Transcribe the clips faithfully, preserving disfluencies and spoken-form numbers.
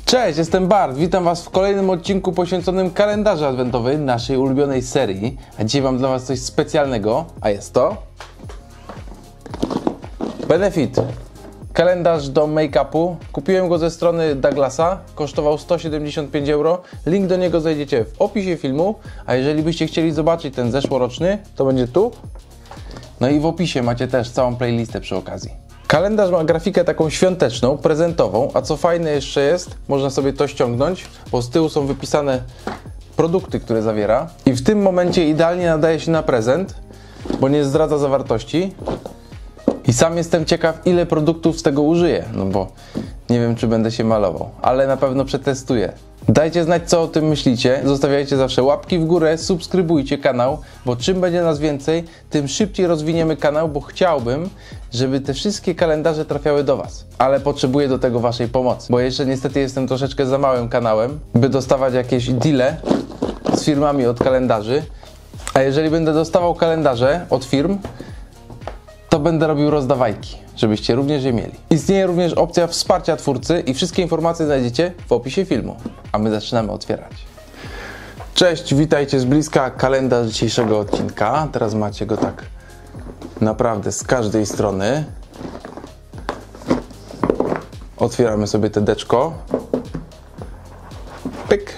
Cześć, jestem Bart, witam Was w kolejnym odcinku poświęconym kalendarzu adwentowym naszej ulubionej serii. A dzisiaj mam dla Was coś specjalnego, a jest to Benefit. Kalendarz do make-upu. Kupiłem go ze strony Douglasa, kosztował sto siedemdziesiąt pięć euro. Link do niego znajdziecie w opisie filmu, a jeżeli byście chcieli zobaczyć ten zeszłoroczny, to będzie tu. No i w opisie macie też całą playlistę przy okazji. Kalendarz ma grafikę taką świąteczną, prezentową, a co fajne jeszcze jest, można sobie to ściągnąć, bo z tyłu są wypisane produkty, które zawiera. I w tym momencie idealnie nadaje się na prezent, bo nie zdradza zawartości. I sam jestem ciekaw, ile produktów z tego użyję, no bo nie wiem, czy będę się malował, ale na pewno przetestuję. Dajcie znać, co o tym myślicie, zostawiajcie zawsze łapki w górę, subskrybujcie kanał, bo czym będzie nas więcej, tym szybciej rozwiniemy kanał, bo chciałbym, żeby te wszystkie kalendarze trafiały do Was. Ale potrzebuję do tego Waszej pomocy, bo jeszcze niestety jestem troszeczkę za małym kanałem, by dostawać jakieś deale z firmami od kalendarzy. A jeżeli będę dostawał kalendarze od firm, to będę robił rozdawajki, żebyście również je mieli. Istnieje również opcja wsparcia twórcy i wszystkie informacje znajdziecie w opisie filmu. A my zaczynamy otwierać. Cześć, witajcie z bliska. Kalendarz dzisiejszego odcinka. Teraz macie go tak naprawdę z każdej strony. Otwieramy sobie te deczko. Pyk.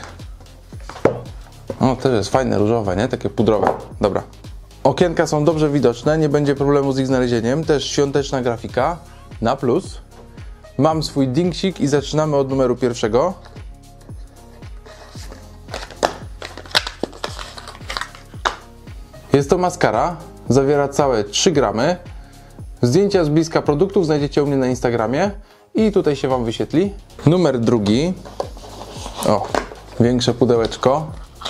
O, też jest fajne, różowe, nie? Takie pudrowe. Dobra. Okienka są dobrze widoczne, nie będzie problemu z ich znalezieniem. Też świąteczna grafika na plus. Mam swój dingsik i zaczynamy od numeru pierwszego. Jest to maskara, zawiera całe trzy gramy. Zdjęcia z bliska produktów znajdziecie u mnie na Instagramie i tutaj się Wam wyświetli. Numer drugi. O, większe pudełeczko.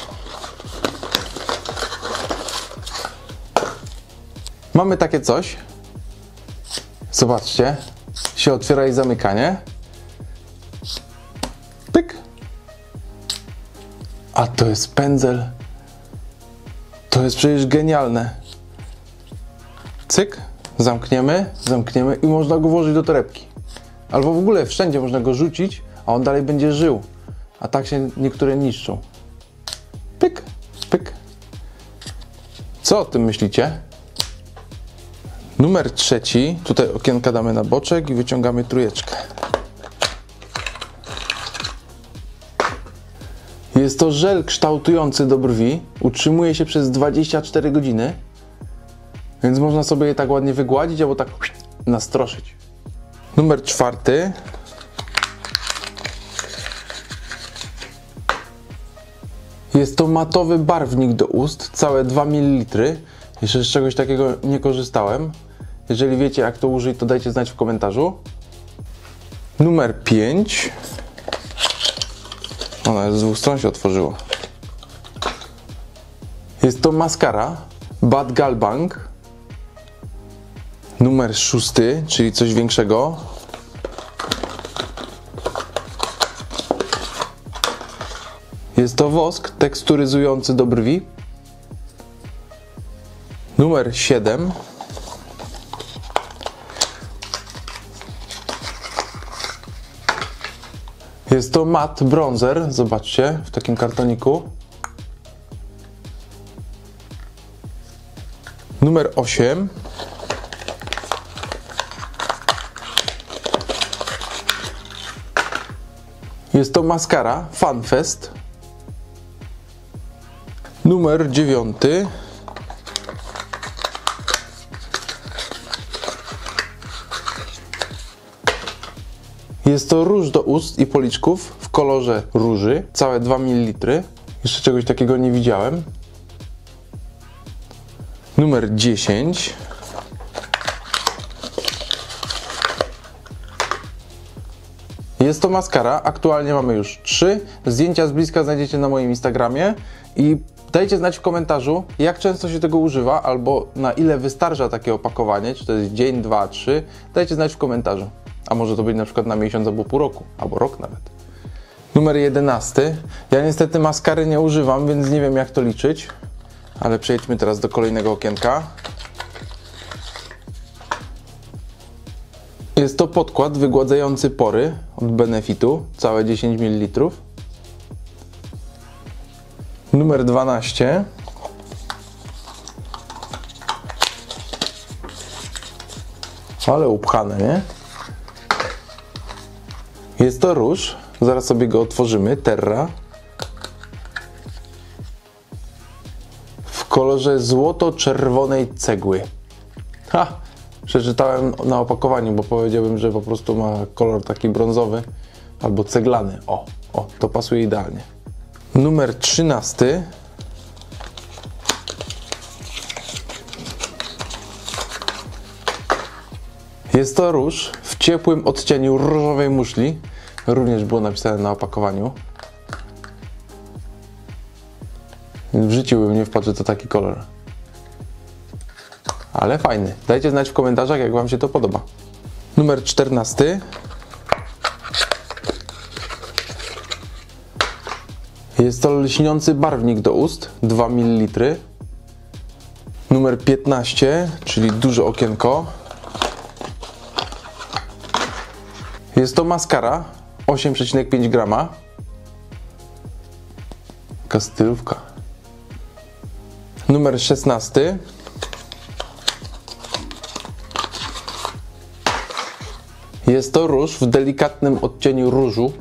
Mamy takie coś. Zobaczcie. Się otwiera i zamykanie. Pyk. A to jest pędzel. To jest przecież genialne. Cyk. Zamkniemy, zamkniemy i można go włożyć do torebki. Albo w ogóle wszędzie można go rzucić, a on dalej będzie żył. A tak się niektóre niszczą. Pyk, pyk. Co o tym myślicie? Numer trzeci. Tutaj okienka damy na boczek i wyciągamy trójeczkę. Jest to żel kształtujący do brwi. Utrzymuje się przez dwadzieścia cztery godziny. Więc można sobie je tak ładnie wygładzić albo tak nastroszyć. Numer czwarty. Jest to matowy barwnik do ust. Całe dwa mililitry. Jeszcze z czegoś takiego nie korzystałem. Jeżeli wiecie, jak to użyć, to dajcie znać w komentarzu. Numer pięć. Ona z dwóch stron się otworzyła. Jest to maskara Bad Gal Bang. Numer szósty, czyli coś większego. Jest to wosk teksturyzujący do brwi. Numer siedem. Jest to mat bronzer, zobaczcie, w takim kartoniku. Numer osiem. Jest to maskara Funfest. Numer dziewiąty. Jest to róż do ust i policzków w kolorze róży, całe dwa mililitry. Jeszcze czegoś takiego nie widziałem. Numer dziesięć. Jest to maskara, aktualnie mamy już trzy. Zdjęcia z bliska znajdziecie na moim Instagramie i dajcie znać w komentarzu, jak często się tego używa, albo na ile wystarcza takie opakowanie, czy to jest dzień, dwa, trzy. Dajcie znać w komentarzu. A może to być na przykład na miesiąc albo pół roku, albo rok nawet. Numer jedenasty. Ja niestety maskary nie używam, więc nie wiem, jak to liczyć. Ale przejdźmy teraz do kolejnego okienka. Jest to podkład wygładzający pory od Benefitu, całe dziesięć mililitrów. Numer dwanaście. Ale upchane, nie? Jest to róż, zaraz sobie go otworzymy, Terra. W kolorze złoto-czerwonej cegły. Ha! Przeczytałem na opakowaniu, bo powiedziałbym, że po prostu ma kolor taki brązowy albo ceglany. O, o, to pasuje idealnie. Numer trzynasty. Jest to róż w ciepłym odcieniu różowej muszli. Również było napisane na opakowaniu. W życiu bym nie wpadł, że to taki kolor. Ale fajny. Dajcie znać w komentarzach, jak wam się to podoba. Numer czternasty. Jest to lśniący barwnik do ust, dwa mililitry. Numer piętnaście, czyli duże okienko. Jest to maskara, osiem przecinek pięć grama. Taka stylówka. Numer szesnasty. Jest to róż w delikatnym odcieniu różu.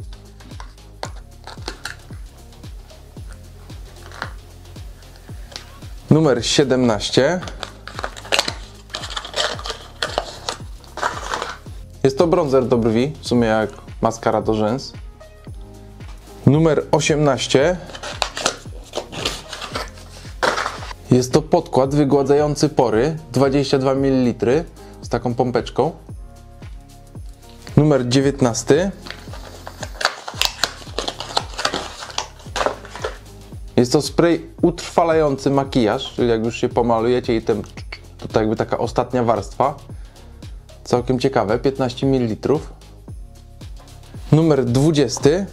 Numer siedemnaście. Jest to bronzer do brwi, w sumie jak maskara do rzęs. Numer osiemnaście. Jest to podkład wygładzający pory, dwadzieścia dwa mililitry, z taką pompeczką. Numer dziewiętnasty. Jest to spray utrwalający makijaż, czyli jak już się pomalujecie i ten, to tak jakby taka ostatnia warstwa. Całkiem ciekawe, piętnaście mililitrów. Numer dwudziesty.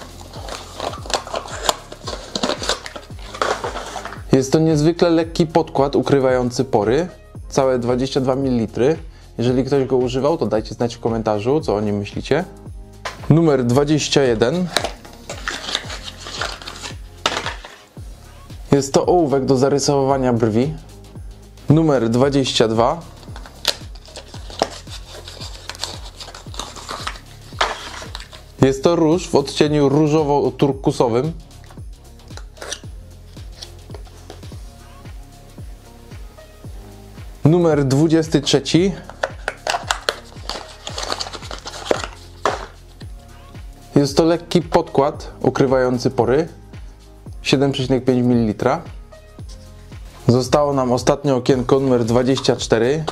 Jest to niezwykle lekki podkład ukrywający pory, całe dwadzieścia dwa mililitry. Jeżeli ktoś go używał, to dajcie znać w komentarzu, co o nim myślicie. Numer dwadzieścia jeden. Jest to ołówek do zarysowywania brwi. Numer dwadzieścia dwa. Jest to róż w odcieniu różowo-turkusowym. Numer dwudziesty trzeci. Jest to lekki podkład ukrywający pory, siedem przecinek pięć mililitra. Zostało nam ostatnie okienko, numer dwadzieścia cztery.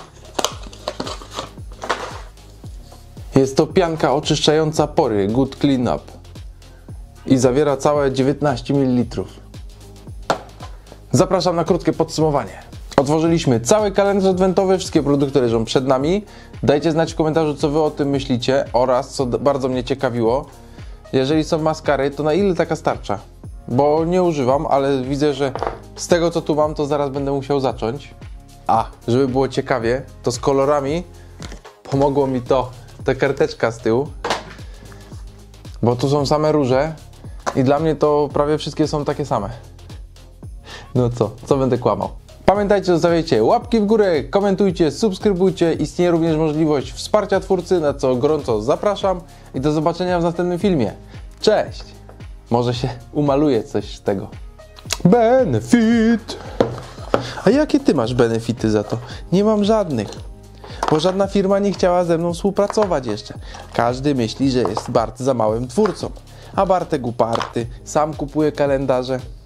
Jest to pianka oczyszczająca pory, Good Clean Up. I zawiera całe dziewiętnaście mililitrów. Zapraszam na krótkie podsumowanie. Otworzyliśmy cały kalendarz adwentowy, wszystkie produkty leżą przed nami. Dajcie znać w komentarzu, co wy o tym myślicie oraz, co bardzo mnie ciekawiło, jeżeli są maskary, to na ile taka starcza? Bo nie używam, ale widzę, że z tego, co tu mam, to zaraz będę musiał zacząć. A, żeby było ciekawie, to z kolorami pomogło mi to, ta karteczka z tyłu, bo tu są same róże i dla mnie to prawie wszystkie są takie same. No co, co będę kłamał? Pamiętajcie, zostawiajcie łapki w górę, komentujcie, subskrybujcie. Istnieje również możliwość wsparcia twórcy, na co gorąco zapraszam i do zobaczenia w następnym filmie. Cześć! Może się umaluje coś z tego. Benefit! A jakie ty masz benefity za to? Nie mam żadnych. Bo żadna firma nie chciała ze mną współpracować jeszcze. Każdy myśli, że jest Bart za małym twórcą. A Bartek uparty, sam kupuje kalendarze.